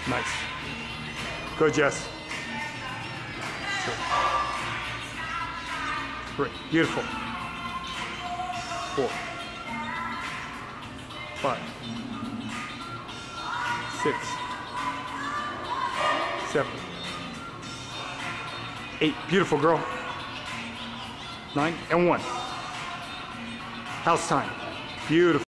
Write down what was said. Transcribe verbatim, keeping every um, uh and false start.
Nice. Go, Jess. Two. Three. Beautiful. Four. Five. Six. Seven. Eight. Beautiful, girl. Nine and one. House time. Beautiful.